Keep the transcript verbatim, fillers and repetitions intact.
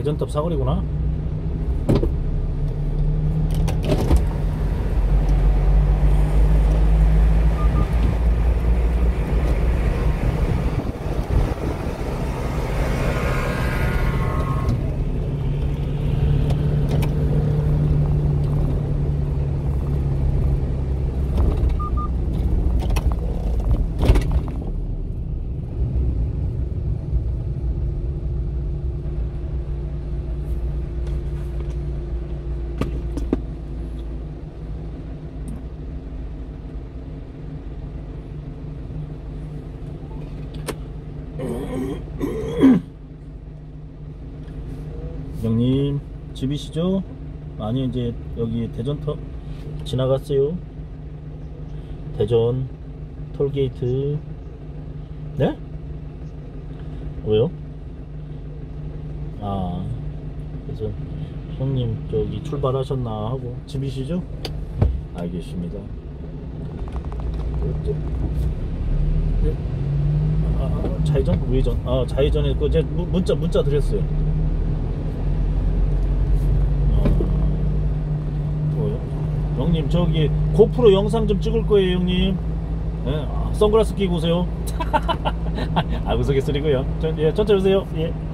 대전탑 사거리구나. 형님 집이시죠? 아니 이제 여기 대전터 지나갔어요. 대전 톨게이트. 네? 왜요? 아 그래서 형님 저기 출발하셨나 하고. 집이시죠? 알겠습니다. 네? 아, 좌회전? 우회전? 아 좌회전에 그 제가 문자 문자 드렸어요. 형님 저기 고프로 영상 좀 찍을 거예요 형님. 예, 아, 선글라스 끼고 오세요. 아 무속의 소리고요. 전, 예, 천천히 오세요. 예.